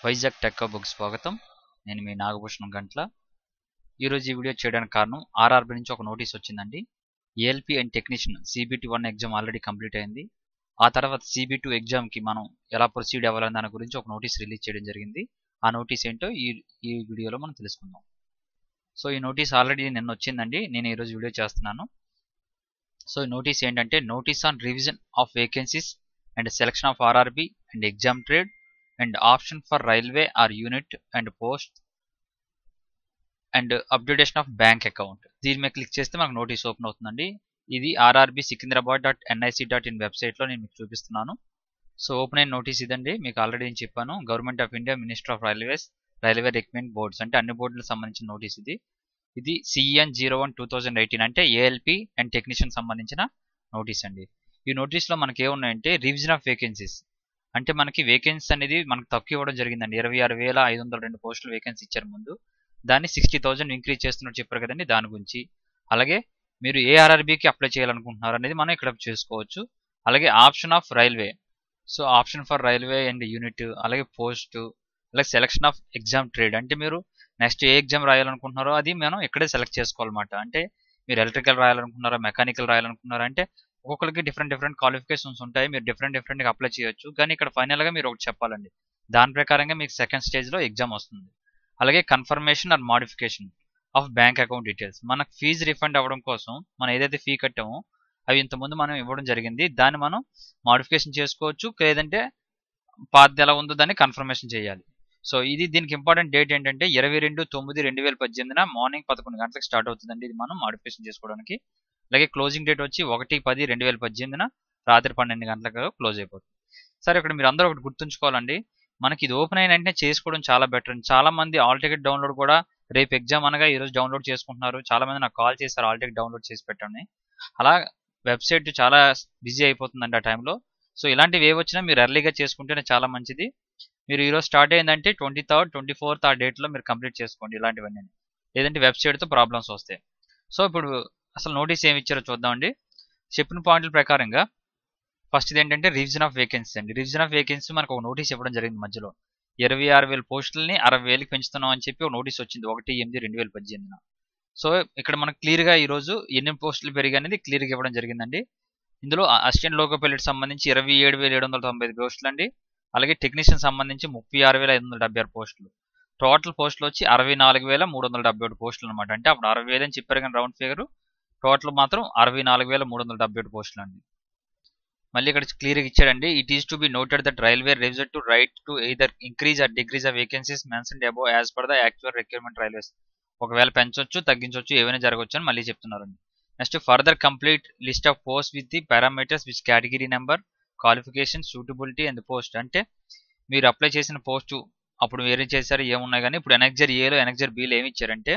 Vizag tech హబ్‌కి స్వాగతం. నేను మీ నాగభూషణం గంట్ల. ఈరోజు ఈ వీడియో చేయడానికి కారణం ఆర్ఆర్‌బీ నుంచి ఒక నోటీస్ వచ్చిందండి. ALP and technician CBT 1 exam already complete అయింది. ఆ తర్వాత CB2 ఎగ్జామ్‌కి మనం ఎలా ప్రొసీడ్ అవ్వాలనే దాని గురించి ఒక నోటీస్ రిలీజ్ చేయడం జరిగింది. ఆ నోటీస్ ఏంటో ఈ వీడియోలో మనం తెలుసుకుందాం. సో ఈ నోటీస్ ఆల్రెడీ నిన్న వచ్చిందండి. నేను ఈరోజు వీడియో చేస్తున్నాను. సో ఈ నోటీస్ ఏంటంటే notice on revision of vacancies and selection of RRB and exam trade and option for railway or unit and post and updation of bank account. దీని మీద క్లిక్ చేస్తే మనకు నోటీస్ ఓపెన్ అవుతుందండి. ఇది rrbsikindrabad.nic.in వెబ్సైట్లో నేను మీకు చూపిస్తున్నాను. సో ఓపెన్ అయిన నోటీస్ ఇదండి. మీకు ఆల్రెడీ నేను చెప్పాను, government of India, minister of railways, railway recruitment boards అంటే అన్ని బోర్డులకు సంబంధించిన నోటీస్ ఇది. ఇది CN01/2018 అంటే ఏఎల్పీ అండ్ టెక్నీషియన్ సంబంధించిన నోటీస్ అండి. ఈ నోటీస్లో మనకి ఏమున్నాయంటే రివిజన్ ఆఫ్ వేకెన్సీస్ అంటే మనకి వేకెన్సీ అనేది మనకు తక్కువ ఇవ్వడం జరిగిందండి. 26,502 పోస్టులు వేకెన్సీ ఇచ్చారు ముందు. దాన్ని 60,000 ఇంక్రీజ్ చేస్తున్నట్టు చెప్పారు కదండి, దాని గురించి. అలాగే మీరు ఏ ఆర్ఆర్బీకి అప్లై చేయాలనుకుంటున్నారు అనేది మనం ఇక్కడ చేసుకోవచ్చు. అలాగే option of railway, so option for railway and unit, అలాగే పోస్ట్, అలాగే సెలక్షన్ ఆఫ్ ఎగ్జామ్ ట్రేడ్ అంటే మీరు నెక్స్ట్ ఏ ఎగ్జామ్ రాయాలనుకుంటున్నారో అది మనం ఇక్కడే సెలెక్ట్ చేసుకోవాలన్నమాట. అంటే మీరు ఎలక్ట్రికల్ రాయాలనుకుంటున్నారా, మెకానికల్ రాయాలనుకుంటున్నారా అంటే ఒక్కొక్కరికి డిఫరెంట్ క్వాలిఫికేషన్స్ ఉంటాయి. మీరు డిఫరెంట్గా అప్లై చేయొచ్చు. కానీ ఇక్కడ ఫైనల్గా మీరు ఒకటి చెప్పాలండి. దాని ప్రకారంగా మీకు సెకండ్ స్టేజ్లో ఎగ్జామ్ వస్తుంది. అలాగే confirmation or modification of bank account details, మనకు ఫీజు రిఫండ్ అవ్వడం కోసం మనం ఏదైతే ఫీ కట్టామో అవి ఇంతకుముందు మనం ఇవ్వడం జరిగింది. దాన్ని మనం మాడిఫికేషన్ చేసుకోవచ్చు, లేదంటే పాతది ఎలా ఉందో దాన్ని కన్ఫర్మేషన్ చేయాలి. సో ఇది దీనికి ఇంపార్టెంట్ డేట్ ఏంటంటే 22/9/2018 మార్నింగ్ 11 గంటలకు స్టార్ట్ అవుతుందండి. ఇది మనం మాడిఫికేషన్ చేసుకోవడానికి. అలాగే క్లోజింగ్ డేట్ వచ్చి 1/10/2018 రాత్రి 12 గంటలకు క్లోజ్ అయిపోతుంది. సరే, ఇక్కడ మీరు అందరూ ఒకటి గుర్తుంచుకోవాలండి, మనకి ఇది ఓపెన్ అయిన వెంటనే చేసుకోవడం చాలా బెటర్ అండి. చాలా మంది ఆల్ టికెట్ డౌన్లోడ్ కూడా రేపు ఎగ్జామ్ అనగా ఈరోజు డౌన్లోడ్ చేసుకుంటున్నారు. చాలా మంది నాకు కాల్ చేస్తారు ఆల్ టికెట్ డౌన్లోడ్ చేసి పెట్టండి. అలా వెబ్సైట్ చాలా బిజీ అయిపోతుందండి ఆ టైంలో. సో ఇలాంటివి ఏ వచ్చినా మీరు ఎర్లీగా చేసుకుంటేనే చాలా మంచిది. మీరు ఈరోజు స్టార్ట్ అయిందంటే 23rd, 24th ఆ డేట్లో మీరు కంప్లీట్ చేసుకోండి ఇలాంటివన్నీ. లేదంటే వెబ్సైట్తో ప్రాబ్లమ్స్ వస్తాయి. సో ఇప్పుడు అసలు నోటీస్ ఏమి ఇచ్చారో చూద్దామండి. చెప్పిన పాయింట్ల ప్రకారంగా ఫస్ట్ ఇది ఏంటంటే రివిజన్ ఆఫ్ వేకెన్సీ అండి. రివిజన్ ఆఫ్ వేకెన్సీ మనకు ఒక నోటీస్ ఇవ్వడం జరిగింది మధ్యలో. 26,000 పోస్టులని 60,000కి పెంచుతున్నాం అని చెప్పి ఒక నోటీస్ వచ్చింది 1/8/2018. సో ఇక్కడ మనకు క్లియర్గా ఈరోజు ఎన్ని పోస్టులు పెరిగాయి అనేది క్లియర్గా ఇవ్వడం జరిగిందండి. ఇందులో అసిస్టెంట్ లోకో పైలట్ సంబంధించి 27,795 పోస్టులు అండి. అలాగే టెక్నీషియన్ సంబంధించి 36,576 పోస్టులు. టోటల్ పోస్టులు వచ్చి 64,377 పోస్టులు అనమాట. అంటే అప్పుడు 60,000 అని చెప్పారు కానీ రౌండ్ ఫిగర్, టోటల్ మాత్రం 64,377 పోస్టులు అండి. మళ్ళీ ఇక్కడ క్లియర్గా ఇచ్చాడండి, it is to be noted that railway reserve to right to either increase or decrease of vacancies mentioned above as per the actual requirement railways. ఒకవేళ పెంచొచ్చు, తగ్గించవచ్చు, ఏమైనా జరగవచ్చు అని మళ్ళీ చెప్తున్నారండి. Next further complete list of post with the parameters which category number, qualification, suitability and post. అంటే మీరు అప్లై చేసిన పోస్టు అప్పుడు వేరే చేశారు ఏమున్నాయి, కానీ ఇప్పుడు ఎనెక్జర్ ఏలో ఎనెక్జర్ బిలో ఏమి ఇచ్చారంటే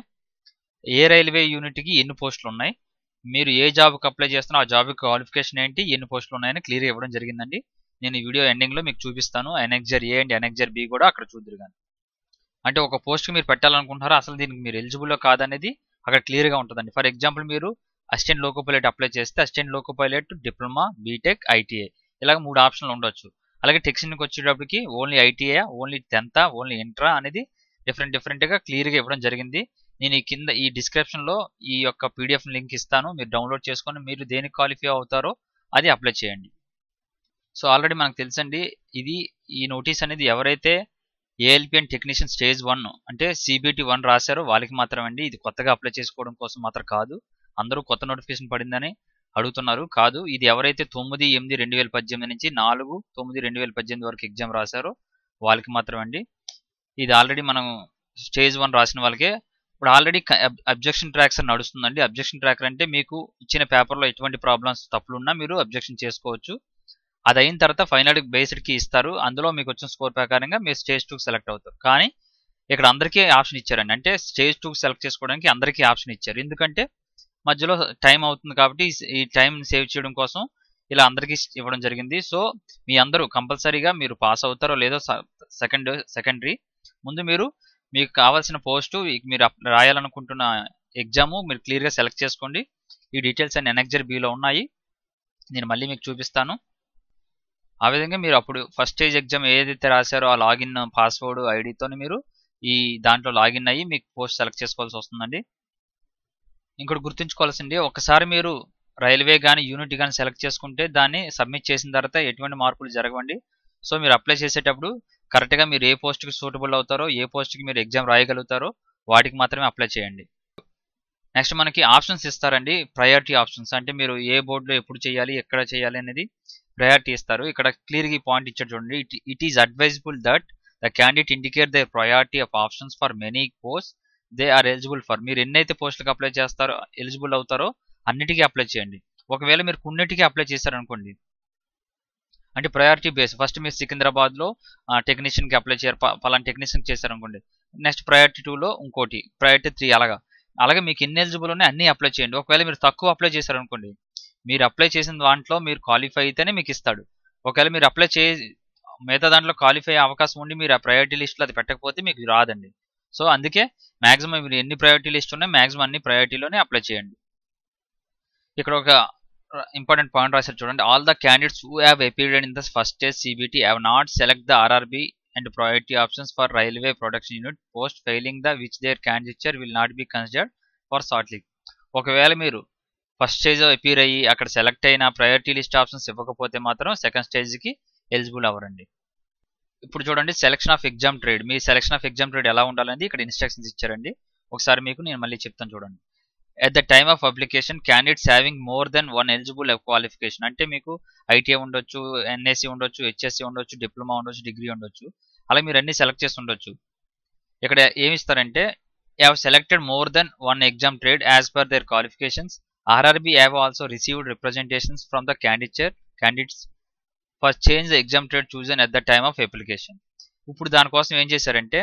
ఏ రైల్వే యూనిట్కి ఎన్ని పోస్టులు ఉన్నాయి, మీరు ఏ జాబ్కి అప్లై చేస్తున్నా ఆ జాబ్కి క్వాలిఫికేషన్ ఏంటి, ఎన్ని పోస్టులు ఉన్నాయని క్లియర్గా ఇవ్వడం జరిగిందండి. నేను ఈ వీడియో ఎండింగ్లో మీకు చూపిస్తాను. Annexure A and annexure B కూడా అక్కడ చూద్దరు. కానీ అంటే ఒక పోస్ట్కి మీరు పెట్టాలనుకుంటున్నారా, అసలు దీనికి మీరు ఎలిజిబుల్లో కాదనేది అక్కడ క్లియర్గా ఉంటుందండి. ఫర్ ఎగ్జాంపుల్ మీరు అసిస్టెంట్ లోకో పైలట్ అప్లై చేస్తే assistant loco pilot, diploma, BTech, ITI ఇలాగ 3 ఆప్షన్లు ఉండొచ్చు. అలాగే టెక్నీషియన్కి వచ్చేటప్పటికి only ITI, only 10th, only inter అనేది డిఫరెంట్గా క్లియర్గా ఇవ్వడం జరిగింది. నేను ఈ కింద ఈ డిస్క్రిప్షన్లో ఈ యొక్క పీడిఎఫ్ లింక్ ఇస్తాను, మీరు డౌన్లోడ్ చేసుకొని మీరు దేనికి క్వాలిఫై అవుతారో అది అప్లై చేయండి. సో ఆల్రెడీ మనకు తెలుసండి, ఈ నోటీస్ అనేది ఎవరైతే ఏఎల్పీ అండ్ టెక్నీషియన్ స్టేజ్ 1 అంటే CBT 1 రాశారో వాళ్ళకి మాత్రమండి. ఇది కొత్తగా అప్లై చేసుకోవడం కోసం మాత్రం కాదు. అందరూ కొత్త నోటిఫికేషన్ పడిందని అడుగుతున్నారు, కాదు. ఇది ఎవరైతే 9/8/2018 నుంచి 4/9/2018 వరకు ఎగ్జామ్ రాశారో వాళ్ళకి మాత్రం అండి. ఇది ఆల్రెడీ మనం స్టేజ్ 1 రాసిన వాళ్ళకే. ఇప్పుడు ఆల్రెడీ అబ్జెక్షన్ ట్రాక్స్ అని నడుస్తుందండి. అబ్జెక్షన్ ట్రాకర్ అంటే మీకు ఇచ్చిన పేపర్లో ఎటువంటి ప్రాబ్లమ్స్, తప్పులున్నా మీరు అబ్జెక్షన్ చేసుకోవచ్చు. అది అయిన తర్వాత ఫైనల్ బేస్డ్కి ఇస్తారు. అందులో మీకు వచ్చిన స్కోర్ ప్రకారంగా మీరు స్టేజ్ 2కి సెలెక్ట్ అవుతారు. కానీ ఇక్కడ అందరికీ ఆప్షన్ ఇచ్చారండి. అంటే స్టేజ్ 2కి సెలెక్ట్ చేసుకోవడానికి అందరికీ ఆప్షన్ ఇచ్చారు. ఎందుకంటే మధ్యలో టైం అవుతుంది కాబట్టి ఈ టైం సేవ్ చేయడం కోసం ఇలా అందరికీ ఇవ్వడం జరిగింది. సో మీ అందరూ కంపల్సరీగా మీరు పాస్ అవుతారో లేదో సెకండరీ, ముందు మీకు కావాల్సిన పోస్టు, మీరు రాయాలనుకుంటున్న ఎగ్జాము మీరు క్లియర్గా సెలెక్ట్ చేసుకోండి. ఈ డీటెయిల్స్ అన్ని ఎనెక్జర్ బిలో ఉన్నాయి. నేను మళ్ళీ మీకు చూపిస్తాను. ఆ విధంగా మీరు అప్పుడు ఫస్ట్ స్టేజ్ ఎగ్జామ్ ఏదైతే రాశారో ఆ లాగిన్ పాస్వర్డ్ ఐడితో మీరు ఈ దాంట్లో లాగిన్ అయ్యి మీకు పోస్ట్ సెలెక్ట్ చేసుకోవాల్సి వస్తుందండి. ఇంకోటి గుర్తుంచుకోవాల్సింది, ఒకసారి మీరు రైల్వే కానీ యూనిట్ కానీ సెలెక్ట్ చేసుకుంటే దాన్ని సబ్మిట్ చేసిన తర్వాత ఎటువంటి మార్పులు జరగవండి. సో మీరు అప్లై చేసేటప్పుడు కరెక్ట్గా మీరు ఏ పోస్ట్కి సూటబుల్ అవుతారో, ఏ పోస్ట్కి మీరు ఎగ్జామ్ రాయగలుగుతారో వాటికి మాత్రమే అప్లై చేయండి. నెక్స్ట్ మనకి ఆప్షన్స్ ఇస్తారండి, ప్రయారిటీ ఆప్షన్స్. అంటే మీరు ఏ బోర్డులో ఎప్పుడు చేయాలి, ఎక్కడ చేయాలి అనేది ప్రయారిటీ ఇస్తారు. ఇక్కడ క్లియర్గా ఈ పాయింట్ ఇచ్చారు చూడండి. It is advisable that the candidate indicate their priority of options for many post they are eligible for. మీరు ఎన్నైతే పోస్టులకు అప్లై చేస్తారో, ఎలిజిబుల్ అవుతారో అన్నిటికీ అప్లై చేయండి. ఒకవేళ మీరు కొన్నిటికి అప్లై చేశారనుకోండి, అంటే ప్రయారిటీ బేస్, ఫస్ట్ మీరు సికింద్రాబాద్లో టెక్నీషియన్కి అప్లై చేయరు, పలానా టెక్నీషియన్కి చేశారనుకోండి, నెక్స్ట్ ప్రయారిటీ 2లో ఇంకోటి, ప్రయారిటీ 3 అలాగే మీకు ఎన్ని ఎలిజిబుల్ ఉన్నాయి అన్నీ అప్లై చేయండి. ఒకవేళ మీరు తక్కువ అప్లై చేశారనుకోండి, మీరు అప్లై చేసిన దాంట్లో మీరు క్వాలిఫై అయితేనే మీకు ఇస్తాడు. ఒకవేళ మీరు అప్లై మిగతా దాంట్లో క్వాలిఫై అయ్యే అవకాశం ఉండి మీరు ఆ ప్రయారిటీ లిస్ట్లో అది పెట్టకపోతే మీకు రాదండి. సో అందుకే మాక్సిమం మీరు ఎన్ని ప్రయారిటీ లిస్ట్ ఉన్నాయి మాక్సిమం అన్ని ప్రయారిటీలోనే అప్లై చేయండి. ఇక్కడ ఒక ఇంపార్టెంట్ పాయింట్ రాశారు చూడండి. All the candidates who have appeared in the first stage CBT have not select the RRB and priority options for railway production unit post failing the which their candidature will not be considered for short list. ఒకవేళ మీరు first stage appear అయ్యి అక్కడ select అయిన priority list options ఇవ్వకపోతే మాత్రం second స్టేజ్కి eligible అవ్వరండి. ఇప్పుడు చూడండి, సెలక్షన్ ఆఫ్ ఎగ్జామ్ ట్రేడ్. మీ సెలక్షన్ ఆఫ్ ఎగ్జామ్ ట్రేడ్ ఎలా ఉండాలని ఇక్కడ ఇన్స్ట్రక్షన్స్ ఇచ్చారండి. ఒకసారి మీకు నేను మళ్ళీ చెప్తాను చూడండి. At the time of application candidates having more than one eligible qualification. అంటే మీకు ఐటీఐ ఉండొచ్చు, ఎన్ఎస్సి ఉండొచ్చు, హెచ్ఎస్సి ఉండొచ్చు, డిప్లొమా ఉండొచ్చు, డిగ్రీ ఉండొచ్చు, అలా మీరు అన్ని సెలెక్ట్ చేసి ఉండొచ్చు. ఇక్కడ ఏమి ఇస్తారంటే have selected more than one exam trade as per their qualifications. RRB have also received representations from the candidates for change the exam trade chosen at the time of application. ఇప్పుడు దానికోసం ఏం చేశారంటే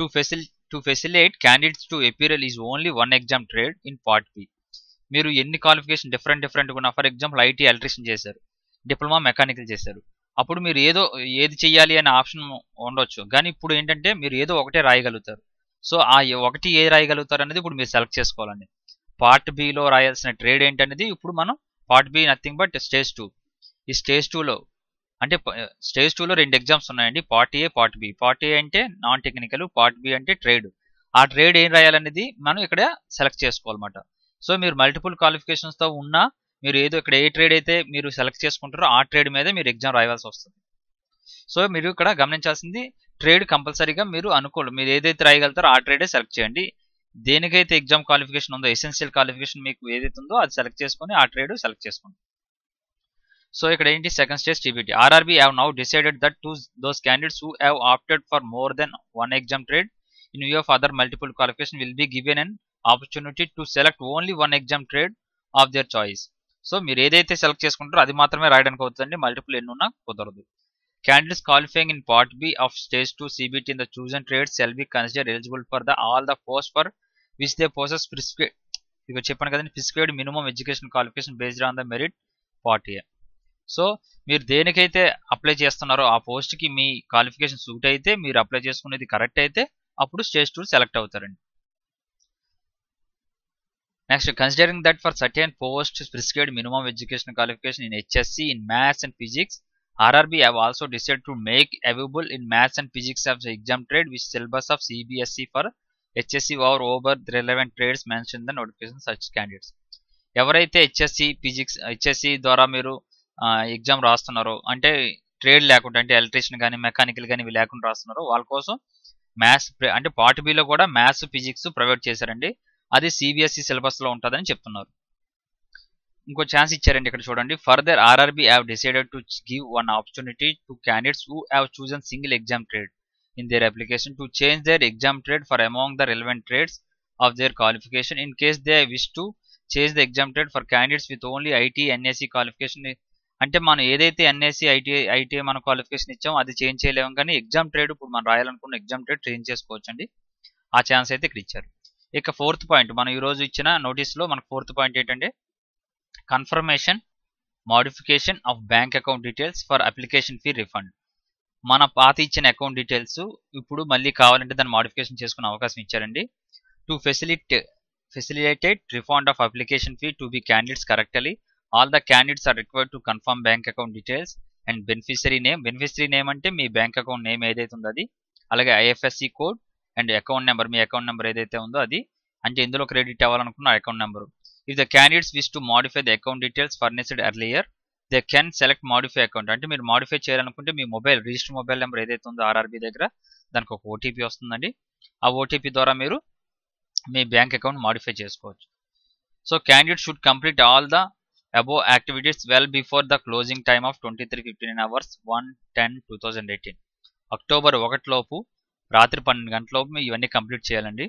to facilitate candidates to appear is only one exam trade in part B. మీరు ఎన్ని qualification different ఉన్నా, for example IT electrician చేశారు, diploma mechanical చేశారు, అప్పుడు మీరు ఏది చేయాలి అనే ఆప్షన్ ఉండొచ్చు. కానీ ఇప్పుడు ఏంటంటే మీరు ఏదో ఒకటే రాయగలుగుతారు. సో ఆ ఒకటి ఏది రాయగలుగుతారు అనేది ఇప్పుడు మీరు సెలెక్ట్ చేసుకోవాలండి. పార్ట్ బిలో రాయాల్సిన ట్రేడ్ ఏంటనేది ఇప్పుడు మనం part B nothing but stage 2. ఈ స్టేజ్ 2లో అంటే స్టేజ్ 2లో 2 ఎగ్జామ్స్ ఉన్నాయండి, part A, part B. Part A అంటే నాన్ టెక్నికల్, పార్ట్ బి అంటే ట్రేడ్. ఆ ట్రేడ్ ఏం రాయాలనేది మనం ఇక్కడ సెలెక్ట్ చేసుకోవాలన్నమాట. సో మీరు మల్టిపుల్ క్వాలిఫికేషన్స్తో ఉన్నా మీరు ఇక్కడ ఏ ట్రేడ్ అయితే మీరు సెలెక్ట్ చేసుకుంటారో ఆ ట్రేడ్ మీద మీరు ఎగ్జామ్ రాయాల్సి వస్తుంది. సో మీరు ఇక్కడ గమనించాల్సింది, ట్రేడ్ కంపల్సరీగా మీరు ఏదైతే రాయగలుగుతారో ఆ ట్రేడే సెలెక్ట్ చేయండి. దేనికైతే ఎగ్జామ్ క్వాలిఫికేషన్ ఉందో, ఎసెన్షియల్ క్వాలిఫికేషన్ మీకు ఏదైతే ఉందో అది సెలెక్ట్ చేసుకొని ఆ ట్రేడ్ సెలెక్ట్ చేసుకోండి. సో ఇక్కడ ఏంటి, second stage CBT. RRB have now decided that to those candidates who have opted for more than one exam trade in view of other multiple qualification will be given an opportunity to select only one exam trade of their choice. So మీరు ఏదైతే select చేసుకుంటారో అది మాత్రమే రాయడానికి అవుతుందండి, multiple ఎన్ని ఉన్నా కుదరదు. Candidates qualifying in Part B of Stage 2 CBT in the chosen trades shall be considered eligible for all the posts for which they possess prescribed minimum education qualification based on the merit Part A. So మీరు దేనికైతే apply చేస్తున్నారో ఆ పోస్ట్కి మీ qualification suit అయితే, మీరు apply చేసుకునేది correct అయితే అప్పుడు స్టేజ్ 2 సెలెక్ట్ అవుతారండి. Next, considering that for certain post prescribed minimum education qualification in HSC in maths and physics, RRB have also decided to make available in maths and physics of the exam trade which syllabus of CBSE for HSC or over the relevant trades mentioned in the notification such candidates. ఎవరైతే HSC ద్వారా మీరు exam రాస్తున్నారో, అంటే trade లేకుండా, అంటే electrician కానీ mechanical కానీ ఇవి లేకుండా రాస్తున్నారో వాళ్ళ కోసం మ్యాథ్స్ అంటే పార్ట్ బిలో కూడా మ్యాథ్స్ ఫిజిక్స్ ప్రొవైడ్ చేశారండి. అది సిబిఎస్ఈ సిలబస్లో ఉంటుందని చెప్తున్నారు. ఇంకో ఛాన్స్ ఇచ్చారండి ఇక్కడ చూడండి. Further RRB have decided to give one opportunity to candidates who have chosen single exam trade in their application to change their exam trade for among the relevant trades of their qualification in case they wish to change the exam trade for candidates with only IT NSC qualification. అంటే మనం ఏదైతే NSC ITI మన qualification ఇచ్చామో అది change చేయలేము, కానీ exam trade ఇప్పుడు మనం రాయాలనుకున్న ఎగ్జామ్ ట్రేడ్ చేంజ్ చేసుకోవచ్చండి. ఆ ఛాన్స్ అయితే ఇక్కడ ఇచ్చారు. ఇక ఫోర్త్ పాయింట్, మనం ఈరోజు ఇచ్చిన నోటీస్లో మనకు ఫోర్త్ పాయింట్ ఏంటంటే confirmation modification of bank account details for application fee refund. మన పాత ఇచ్చిన అకౌంట్ డీటెయిల్స్ ఇప్పుడు మళ్ళీ కావాలంటే దాన్ని మోడిఫికేషన్ చేసుకునే అవకాశం ఇచ్చారండి. To facilitate refund of application fee to be candidates correctly, all the candidates are required to confirm bank account details and beneficiary name అంటే మీ బ్యాంక్ అకౌంట్ నేమ్ ఏదైతే ఉందో అది, అలాగే IFSC code and account number, మీ account number ఏదైతే ఉందో అది, అంటే ఇందులో క్రెడిట్ అవ్వాలనుకున్న account number. If the candidates wish to modify the account details furnished earlier they can select modify account. అంటే మీరు మాడిఫై చేయాలనుకుంటే మీ రిజిస్టర్ మొబైల్ నెంబర్ ఏదైతే ఉందో ఆర్ఆర్బీ దగ్గర, దానికి ఒక ఓటీపీ వస్తుందండి. ఆ ఓటీపీ ద్వారా మీరు మీ బ్యాంక్ అకౌంట్ మాడిఫై చేసుకోవచ్చు. So candidate should complete all the above activities well before the closing time of 23:59 hours 1/10/2018. October 1 లోపు రాత్రి 12 గంటల లోపు మీరు ఇవన్నీ కంప్లీట్ చేయాలండి.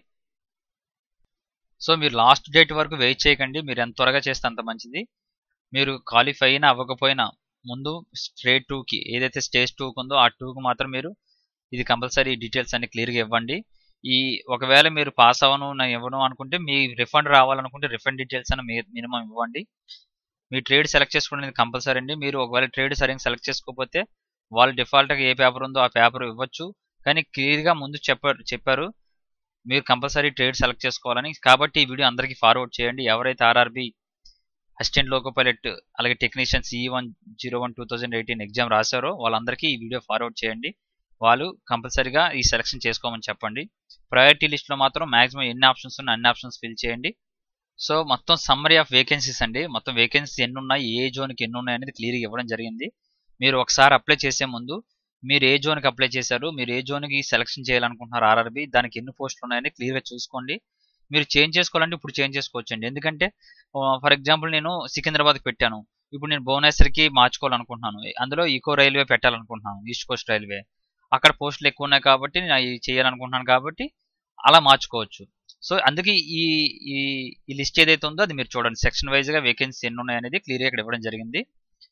సో మీరు లాస్ట్ డేట్ వరకు వెయిట్ చేయకండి. మీరు ఎంత త్వరగా చేస్తే అంత మంచిది. మీరు క్వాలిఫై అయినా అవ్వకపోయినా ముందు స్టేజ్ 2కి ఏదైతే స్టేజ్ 2కి ఉందో ఆ 2కి మాత్రం మీరు ఇది కంపల్సరీ డీటెయిల్స్ అన్ని క్లియర్గా ఇవ్వండి. ఒకవేళ మీరు పాస్ ఇవ్వను అనుకుంటే మీ రిఫండ్ రావాలనుకుంటే రిఫండ్ డీటెయిల్స్ అని మినిమం ఇవ్వండి. మీ ట్రేడ్ సెలెక్ట్ చేసుకోవడానికి కంపల్సరీ అండి. మీరు ఒకవేళ ట్రేడ్ సరిగ్గా సెలెక్ట్ చేసుకోకపోతే వాళ్ళు డిఫాల్ట్గా ఏ పేపర్ ఉందో ఆ పేపర్ ఇవ్వచ్చు, కానీ క్లియర్గా ముందు చెప్పారు మీరు కంపల్సరీ ట్రేడ్ సెలెక్ట్ చేసుకోవాలని. కాబట్టి ఈ వీడియో అందరికీ ఫార్వర్డ్ చేయండి. ఎవరైతే ఆర్ఆర్బీ అసిస్టెంట్ లోకో పైలట్ అలాగే టెక్నీషియన్ CE101/2018 ఎగ్జామ్ రాశారో వాళ్ళందరికీ ఈ వీడియో ఫార్వర్డ్ చేయండి. వాళ్ళు కంపల్సరీగా ఈ సెలెక్షన్ చేసుకోమని చెప్పండి. ప్రయారిటీ లిస్ట్లో మాత్రం మాక్సిమం ఎన్ని ఆప్షన్స్ ఉన్నాయి అన్ని ఆప్షన్స్ ఫిల్ చేయండి. సో మొత్తం సమ్మరీ ఆఫ్ వేకెన్సీస్ అండి. మొత్తం వేకెన్సీ ఎన్ని ఉన్నాయి, ఏ జోన్కి ఎన్ని ఉన్నాయి అనేది క్లియర్గా ఇవ్వడం జరిగింది. మీరు ఒకసారి అప్లై చేసే ముందు మీరు ఏ జోన్కి అప్లై చేశారు, మీరు ఏ జోన్కి సెలెక్షన్ చేయాలనుకుంటున్నారు ఆర్ఆర్బీ, దానికి ఎన్ని పోస్టులు ఉన్నాయని క్లియర్గా చూసుకోండి. మీరు చేంజ్ చేసుకోవాలంటే ఇప్పుడు చేంజ్ చేసుకోవచ్చండి. ఎందుకంటే ఫర్ ఎగ్జాంపుల్ నేను సికింద్రాబాద్కి పెట్టాను, ఇప్పుడు నేను భువనేశ్వర్కి మార్చుకోవాలనుకుంటున్నాను. అందులో ఈకో రైల్వే పెట్టాలనుకుంటున్నాను, ఈస్ట్ కోస్ట్ రైల్వే. అక్కడ పోస్టులు ఎక్కువ ఉన్నాయి కాబట్టి నేను అవి చేయాలనుకుంటున్నాను కాబట్టి అలా మార్చుకోవచ్చు. సో అందుకే ఈ లిస్ట్ ఏదైతే ఉందో అది మీరు చూడండి. సెక్షన్ వైజ్గా వేకెన్సీ ఎన్ని ఉన్నాయి అనేది క్లియర్గా ఇక్కడ ఇవ్వడం జరిగింది.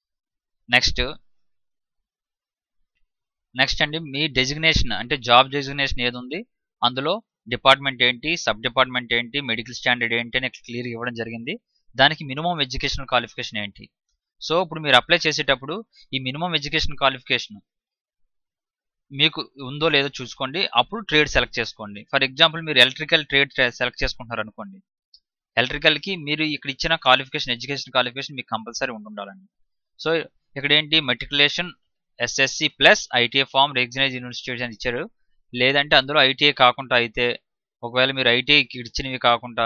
నెక్స్ట్ అండి మీ డెసిగ్నేషన్ అంటే జాబ్ డెసిగ్నేషన్ ఏది ఉంది, అందులో డిపార్ట్మెంట్ ఏంటి, సబ్ డిపార్ట్మెంట్ ఏంటి, మెడికల్ స్టాండర్డ్ ఏంటి అని క్లియర్గా ఇవ్వడం జరిగింది. దానికి మినిమం ఎడ్యుకేషనల్ క్వాలిఫికేషన్ ఏంటి. సో ఇప్పుడు మీరు అప్లై చేసేటప్పుడు ఈ మినిమం ఎడ్యుకేషన్ క్వాలిఫికేషన్ మీకు ఉందో లేదో చూసుకోండి. అప్పుడు ట్రేడ్ సెలెక్ట్ చేసుకోండి. ఫర్ ఎగ్జాంపుల్ మీరు ఎలక్ట్రికల్ ట్రేడ్ సెలెక్ట్ చేసుకుంటున్నారు అనుకోండి, ఎలక్ట్రికల్కి మీరు ఇక్కడ ఇచ్చిన క్వాలిఫికేషన్ ఎడ్యుకేషన్ క్వాలిఫికేషన్ మీకు కంపల్సరీ ఉండాలండి. సో ఇక్కడ ఏంటి matriculation SSC plus ITI from recognised university అని ఇచ్చారు. లేదంటే అందులో ITI కాకుండా అయితే, ఒకవేళ మీరు ITI ఇచ్చినవి కాకుండా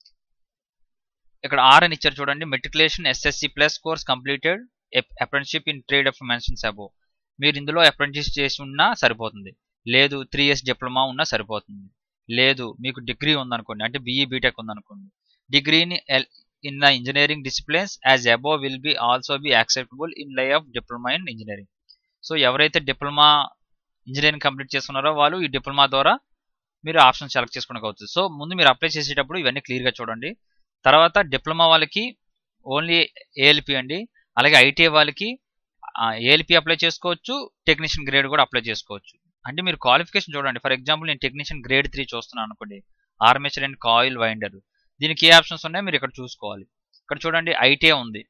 ఇక్కడ R అని ఇచ్చారు చూడండి, matriculation SSC plus course completed apprenticeship in trade of mentions above. మీరు ఇందులో అప్రెంటిస్ చేసి ఉన్నా సరిపోతుంది, లేదు 3 years డిప్లొమా ఉన్నా సరిపోతుంది, లేదు మీకు డిగ్రీ ఉందనుకోండి, అంటే BE బీటెక్ ఉందనుకోండి, డిగ్రీని in the engineering disciplines as above will be also be acceptable in lieu of diploma in engineering. So ఎవరైతే డిప్లొమా ఇంజనీరింగ్ కంప్లీట్ చేసుకున్నారో వాళ్ళు ఈ డిప్లొమా ద్వారా మీరు ఆప్షన్ సెలెక్ట్ చేసుకోవచ్చు. సో ముందు మీరు అప్లై చేసేటప్పుడు ఇవన్నీ క్లియర్గా చూడండి. తర్వాత డిప్లొమా వాళ్ళకి ఓన్లీ ALP అండి, అలాగే ITI వాళ్ళకి ALP అప్లై చేసుకోవచ్చు, టెక్నీషియన్ గ్రేడ్ కూడా అప్లై చేసుకోవచ్చు. అంటే మీరు క్వాలిఫికేషన్ చూడండి. ఫర్ ఎగ్జాంపుల్ నేను టెక్నీషియన్ గ్రేడ్ 3 చూస్తున్నాను అనుకోండి, ఆర్మేచర్ అండ్ కాయిల్ వైండర్. దీనికి ఏ ఆప్షన్స్ ఉన్నాయో మీరు ఇక్కడ చూసుకోవాలి. ఇక్కడ చూడండి ITI ఉంది,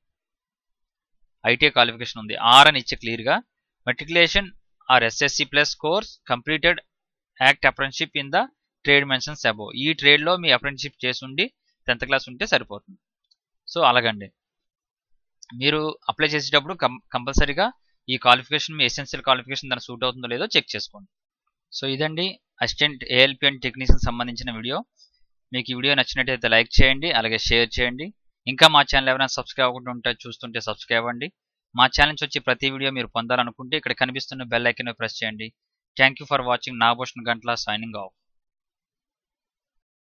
ITI క్వాలిఫికేషన్ ఉంది, R అని ఇచ్చే క్లియర్గా. Matriculation or SSC plus course completed act apprenticeship in the trade mentions above. ఈ ట్రేడ్లో మీ అప్రెంటిస్షిప్ చేసి ఉండి 10th క్లాస్ ఉంటే సరిపోతుంది. సో అలాగండి మీరు అప్లై చేసేటప్పుడు కంపల్సరీగా ఈ క్వాలిఫికేషన్ మీ ఎసెన్షియల్ క్వాలిఫికేషన్ దానికి సూట్ అవుతుందో లేదో చెక్ చేసుకోండి. సో ఇదండి అసిస్టెంట్ ALP అండ్ టెక్నీషియన్ సంబంధించిన వీడియో. మీకు ఈ వీడియో నచ్చినట్టయితే లైక్ చేయండి, అలాగే షేర్ చేయండి. ఇంకా మా ఛానల్ ఎవరైనా సబ్స్క్రైబ్ అవ్వకుండా ఉంటే చూస్తుంటే సబ్స్క్రైబ్ అవ్వండి. మా ఛానల్ నుంచి వచ్చే ప్రతి వీడియో మీరు పొందాలనుకుంటే ఇక్కడ కనిపిస్తున్న బెల్ ఐకాన్ ప్రెస్ చేయండి. Thank you for watching. Nagabhushan Gantla signing of.